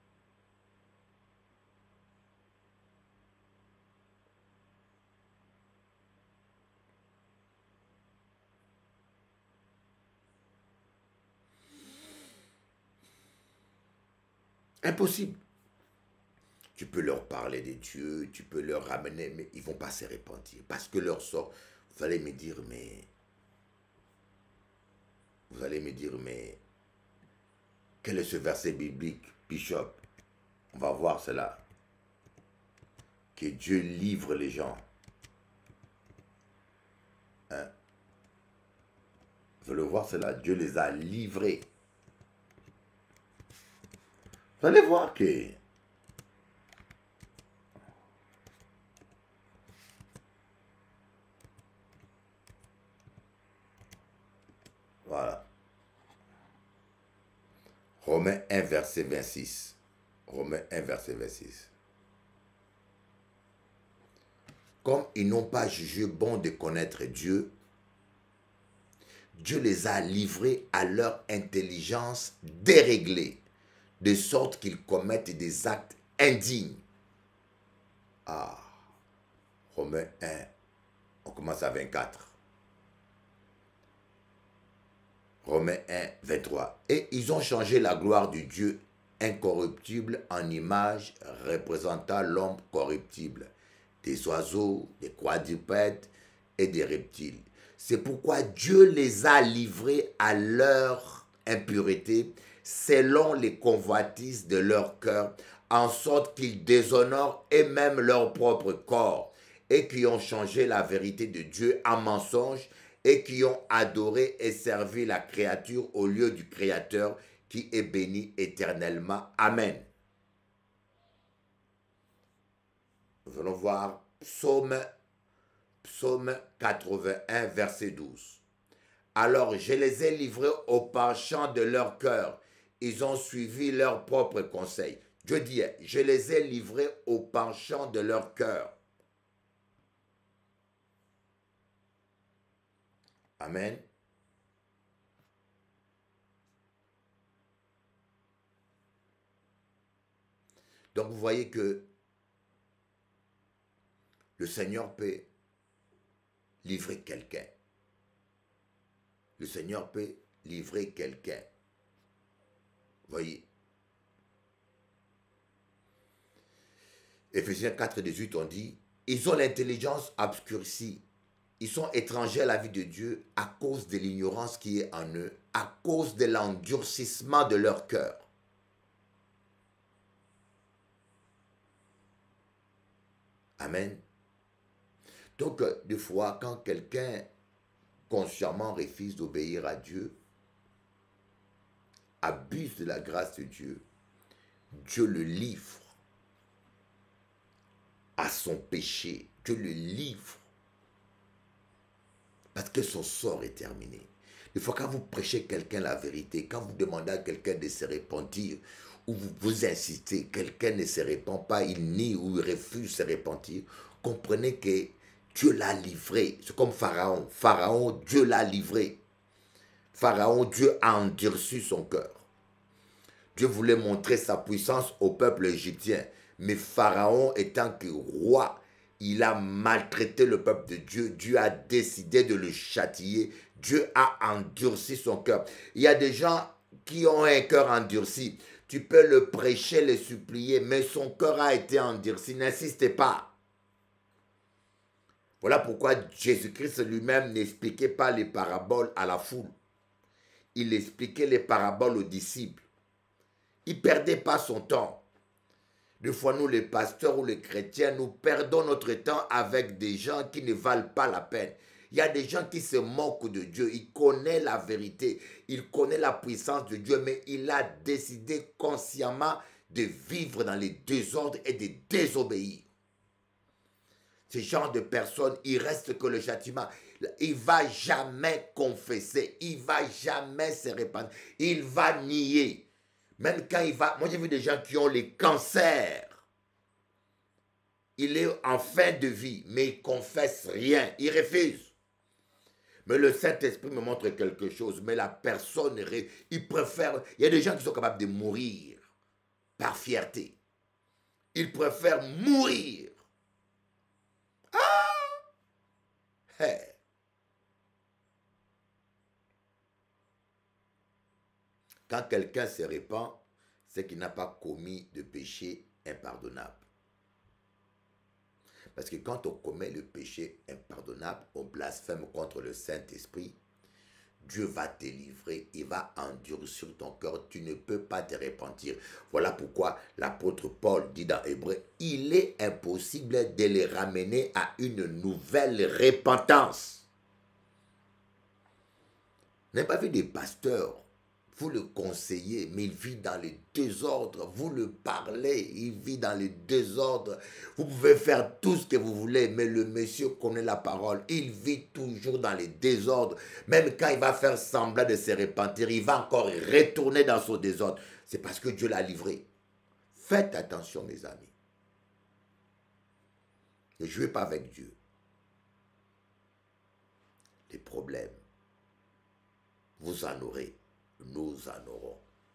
Impossible. Tu peux leur parler de Dieu, tu peux leur ramener, mais ils ne vont pas se repentir. Parce que leur sort, vous allez me dire, mais... Vous allez me dire, mais... Quel est ce verset biblique, Bishop? On va voir cela. Que Dieu livre les gens. Hein? Vous allez voir cela. Dieu les a livrés. Vous allez voir que... Voilà. Romains un, verset vingt-six. Romains un, verset vingt-six. Comme ils n'ont pas jugé bon de connaître Dieu, Dieu les a livrés à leur intelligence déréglée, de sorte qu'ils commettent des actes indignes. Ah, Romains un, on commence à vingt-quatre. Romains un, vingt-trois. Et ils ont changé la gloire du Dieu incorruptible en image représentant l'homme corruptible, des oiseaux, des quadrupèdes et des reptiles. C'est pourquoi Dieu les a livrés à leur impureté, selon les convoitises de leur cœur, en sorte qu'ils déshonorent eux-mêmes leur propre corps, et qui ont changé la vérité de Dieu en mensonge, et qui ont adoré et servi la créature au lieu du Créateur, qui est béni éternellement. Amen. Nous allons voir Psaume, Psaume quatre-vingt-un, verset douze. Alors je les ai livrés au penchant de leur cœur. Ils ont suivi leur propre conseil. Dieu dit, je les ai livrés au penchant de leur cœur. Amen. Donc vous voyez que le Seigneur peut livrer quelqu'un. Le Seigneur peut livrer quelqu'un. Voyez. Éphésiens quatre, dix-huit, on dit, ils ont l'intelligence obscurcie. Ils sont étrangers à la vie de Dieu à cause de l'ignorance qui est en eux, à cause de l'endurcissement de leur cœur. Amen. Donc, des fois, quand quelqu'un consciemment refuse d'obéir à Dieu, abuse de la grâce de Dieu, Dieu le livre à son péché. Dieu le livre parce que son sort est terminé. Des fois, quand vous prêchez quelqu'un la vérité, quand vous demandez à quelqu'un de se repentir, ou vous, vous insistez, quelqu'un ne se répand pas, il nie ou il refuse de se repentir, comprenez que Dieu l'a livré. C'est comme Pharaon. Pharaon, Dieu l'a livré. Pharaon, Dieu a endurci son cœur. Dieu voulait montrer sa puissance au peuple égyptien. Mais Pharaon, étant que roi, il a maltraité le peuple de Dieu. Dieu a décidé de le châtier. Dieu a endurci son cœur. Il y a des gens qui ont un cœur endurci. Tu peux le prêcher, le supplier, mais son cœur a été endurci. N'insistez pas. Voilà pourquoi Jésus-Christ lui-même n'expliquait pas les paraboles à la foule. Il expliquait les paraboles aux disciples. Il ne perdait pas son temps. Des fois, nous, les pasteurs ou les chrétiens, nous perdons notre temps avec des gens qui ne valent pas la peine. Il y a des gens qui se moquent de Dieu. Ils connaissent la vérité. Ils connaissent la puissance de Dieu, mais il a décidé consciemment de vivre dans les désordres et de désobéir. Ce genre de personnes, il reste que le châtiment. Il ne va jamais confesser. Il ne va jamais se répandre. Il va nier. Même quand il va... Moi, j'ai vu des gens qui ont les cancers. il est en fin de vie, mais il ne confesse rien, il refuse. Mais le Saint-Esprit me montre quelque chose, mais la personne, il préfère, il y a des gens qui sont capables de mourir par fierté. Ils préfèrent mourir. Ah! Hey. Quand quelqu'un se répand, c'est qu'il n'a pas commis de péché impardonnable. Parce que quand on commet le péché impardonnable, on blasphème contre le Saint-Esprit, Dieu va te livrer, il va endurcir ton cœur, tu ne peux pas te repentir. Voilà pourquoi l'apôtre Paul dit dans Hébreux, il est impossible de les ramener à une nouvelle repentance. Vous n'avez pas vu des pasteurs, vous le conseillez, mais il vit dans le désordre. Vous le parlez, il vit dans le désordre. Vous pouvez faire tout ce que vous voulez, mais le monsieur connaît la parole. Il vit toujours dans le désordre. Même quand il va faire semblant de se repentir, il va encore retourner dans son désordre. C'est parce que Dieu l'a livré. Faites attention, mes amis. Ne jouez pas avec Dieu. Les problèmes, vous en aurez. Nous en aurons.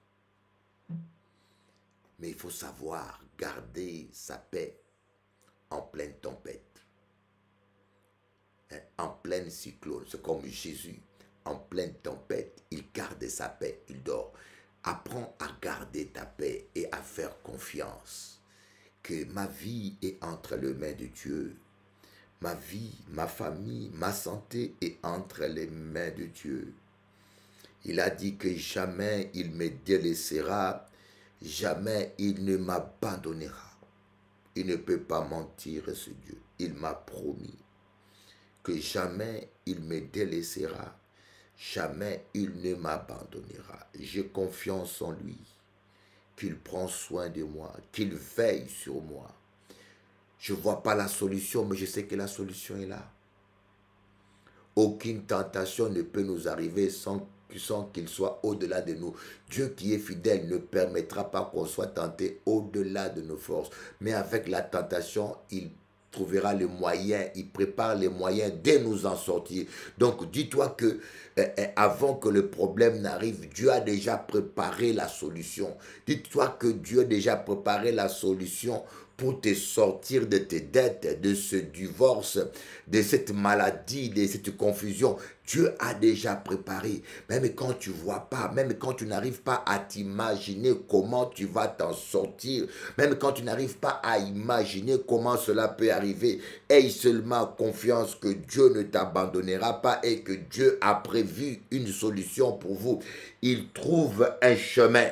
Mais il faut savoir garder sa paix en pleine tempête, hein, en pleine cyclone. C'est comme Jésus, en pleine tempête, il garde sa paix, il dort. Apprends à garder ta paix et à faire confiance que ma vie est entre les mains de Dieu. Ma vie, ma famille, ma santé est entre les mains de Dieu. Il a dit que jamais il me délaissera, jamais il ne m'abandonnera. Il ne peut pas mentir, ce Dieu. Il m'a promis que jamais il me délaissera, jamais il ne m'abandonnera. J'ai confiance en lui, qu'il prend soin de moi, qu'il veille sur moi. Je ne vois pas la solution, mais je sais que la solution est là. Aucune tentation ne peut nous arriver sans sans qu'il soit au-delà de nous. Dieu qui est fidèle ne permettra pas qu'on soit tenté au-delà de nos forces. Mais avec la tentation, il trouvera les moyens, il prépare les moyens de nous en sortir. Donc dis-toi que euh, avant que le problème n'arrive, Dieu a déjà préparé la solution. Dis-toi que Dieu a déjà préparé la solution pour te sortir de tes dettes, de ce divorce, de cette maladie, de cette confusion. Dieu a déjà préparé. Même quand tu ne vois pas, même quand tu n'arrives pas à t'imaginer comment tu vas t'en sortir, même quand tu n'arrives pas à imaginer comment cela peut arriver, aie seulement confiance que Dieu ne t'abandonnera pas et que Dieu a prévu une solution pour vous. Il trouve un chemin.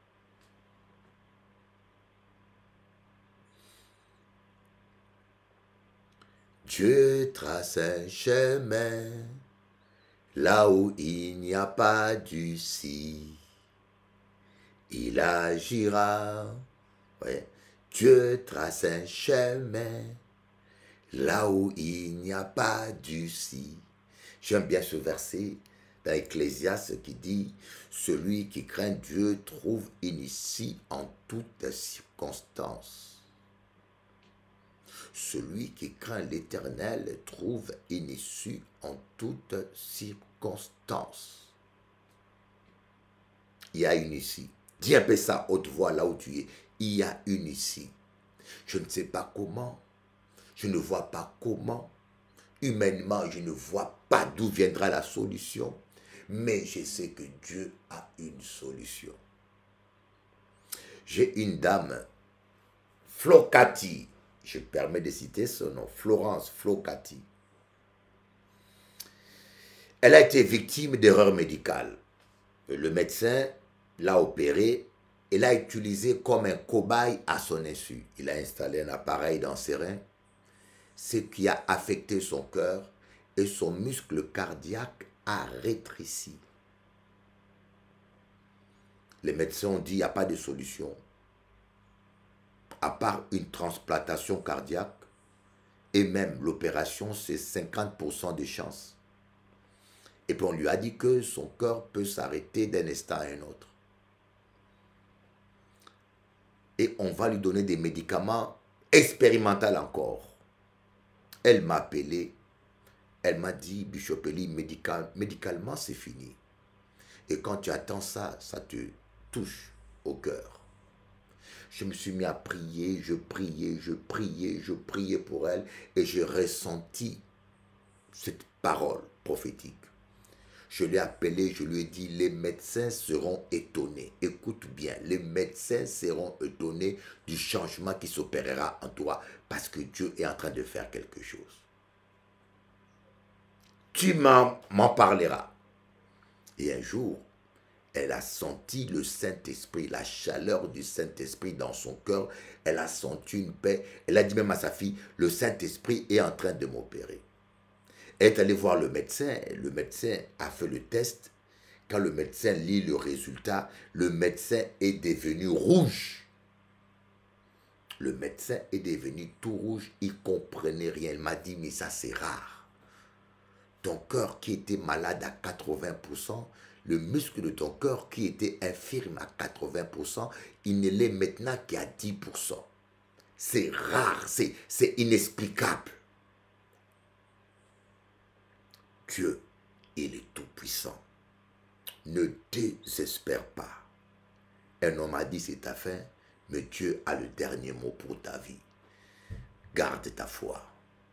Dieu trace un chemin là où il n'y a pas d'issue. Il agira. Ouais. Dieu trace un chemin là où il n'y a pas d'issue. J'aime bien ce verset dans Ecclésiaste qui dit « Celui qui craint Dieu trouve une issue en toutes circonstances. » Celui qui craint l'Éternel trouve une issue en toutes circonstances. Il y a une issue. Dis un peu ça haute voix là où tu es. Il y a une issue. Je ne sais pas comment. Je ne vois pas comment. Humainement, je ne vois pas d'où viendra la solution. Mais je sais que Dieu a une solution. J'ai une dame, Flocati. Je permets de citer son nom, Florence Flocati. Elle a été victime d'erreurs médicales. Le médecin l'a opérée et l'a utilisée comme un cobaye à son insu. Il a installé un appareil dans ses reins, ce qui a affecté son cœur et son muscle cardiaque a rétréci. Les médecins ont dit qu'il n'y a pas de solution, à part une transplantation cardiaque, et même l'opération, c'est cinquante pour cent de chance. Et puis on lui a dit que son cœur peut s'arrêter d'un instant à un autre. Et on va lui donner des médicaments expérimentale encore. Elle m'a appelé, elle m'a dit, Bishop Eli, médical, médicalement c'est fini. Et quand tu attends ça, ça te touche au cœur. Je me suis mis à prier, je priais, je priais, je priais pour elle et j'ai ressenti cette parole prophétique. Je l'ai appelé, je lui ai dit, les médecins seront étonnés. Écoute bien, les médecins seront étonnés du changement qui s'opérera en toi parce que Dieu est en train de faire quelque chose. Tu m'en parleras. Et un jour, elle a senti le Saint-Esprit, la chaleur du Saint-Esprit dans son cœur. Elle a senti une paix. Elle a dit même à sa fille, le Saint-Esprit est en train de m'opérer. Elle est allée voir le médecin. Le médecin a fait le test. Quand le médecin lit le résultat, le médecin est devenu rouge. Le médecin est devenu tout rouge. Il ne comprenait rien. Il m'a dit, mais ça c'est rare. Ton cœur qui était malade à quatre-vingts pour cent, le muscle de ton cœur qui était infirme à quatre-vingts pour cent, il ne l'est maintenant qu'à dix pour cent. C'est rare, c'est inexplicable. Dieu, il est tout-puissant. Ne désespère pas. Un homme a dit c'est ta fin, mais Dieu a le dernier mot pour ta vie. Garde ta foi.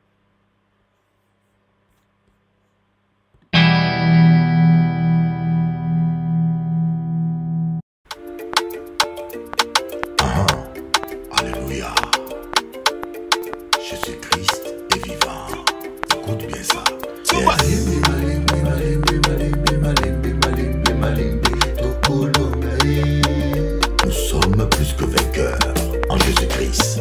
Alléluia. Jésus-Christ est vivant. Écoute bien ça. Nous sommes plus que vainqueurs en Jésus-Christ.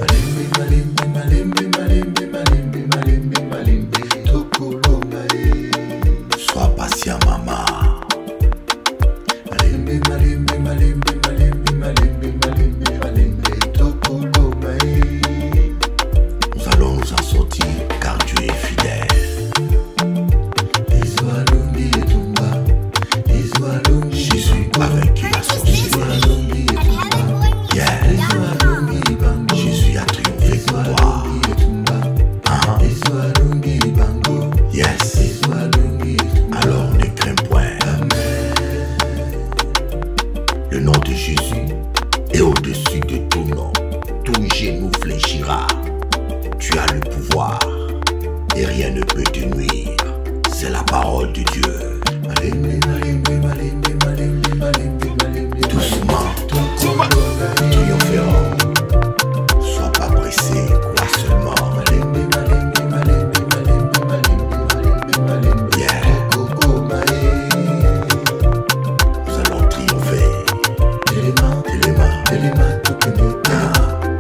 Sois patient, maman. Nous allons nous en sortir car Dieu est fidèle. Jésus a vaincu la sorcellerie. Yeah. Jésus a triomphé pour toi. Uh-huh. Yes. Alors ne crains point. Le nom de Jésus est au-dessus de tout nom. Tout genou fléchira. Tu as le pouvoir et rien ne peut te nuire. C'est la parole de Dieu. Doucement, triompheront. Sois pas pressé, crois seulement. Yeah. Nous allons triompher. Téléma, téléma, téléma, téléma,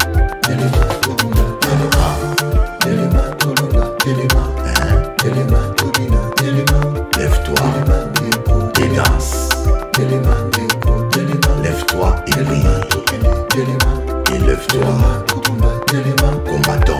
lève-toi et danse. Lève-toi et prie. Et lève-toi, combattant.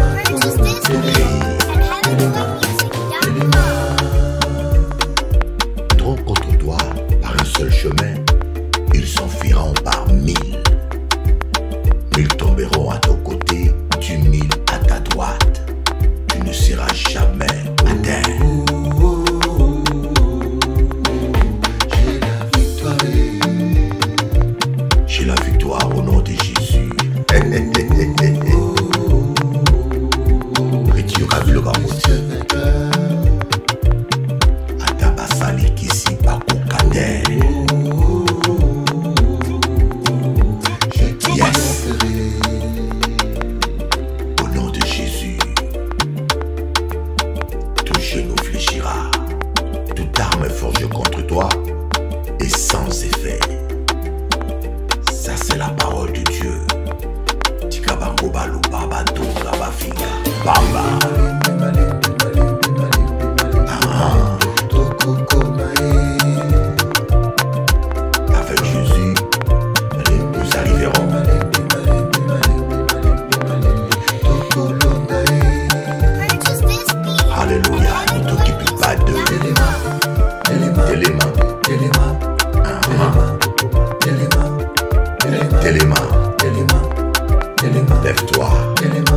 Trop contre toi par un seul chemin, ils s'enfuiront par mille. Mille tomberont à ton côté, du mille à ta droite. Tu ne seras jamais atteint. J'ai la victoire au nom de Jésus. Et tu auras vu le ramote. Atabasali kisi bakukate. Yes. Au nom de Jésus, tout genou fléchira. Toute arme forgée contre toi est sans effet. Ça c'est la parole de Dieu. Tikabango balu baba to baba figa baba. Ah. Avec Jésus, nous arriverons. Alléluia. Ne t'occupe pas de l'élément. Téléma, lève-toi.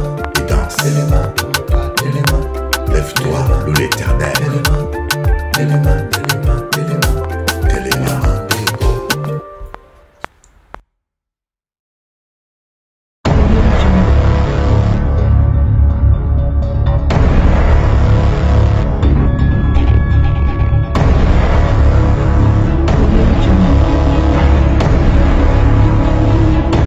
Élément, élément,